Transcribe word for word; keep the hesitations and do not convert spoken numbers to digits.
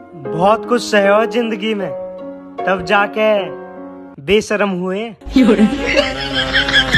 बहुत कुछ सहे हो जिंदगी में, तब जाके बेशरम हुए।